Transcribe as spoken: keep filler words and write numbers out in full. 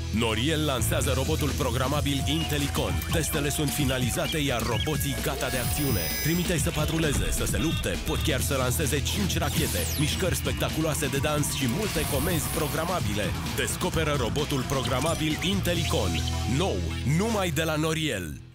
Noriel lansează robotul programabil Intellicon. Testele sunt finalizate, iar roboții gata de acțiune. Trimite-i să patruleze, să se lupte, pot chiar să lanseze cinci rachete, mișcări spectaculoase de dans și multe comenzi programabile. Descoperă robotul programabil Intellicon. Nou, numai de la Noriel.